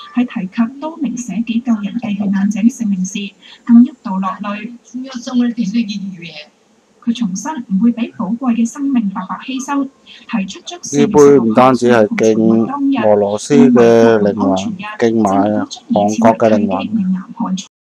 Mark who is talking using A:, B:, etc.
A: 喺提及多名捨己救人嘅遇難者性命時，更一度落淚。佢重申唔會俾寶貴嘅生命白白犧牲，提出將
B: 呢杯唔單止係敬俄羅斯嘅靈魂，敬埋韓國嘅靈魂。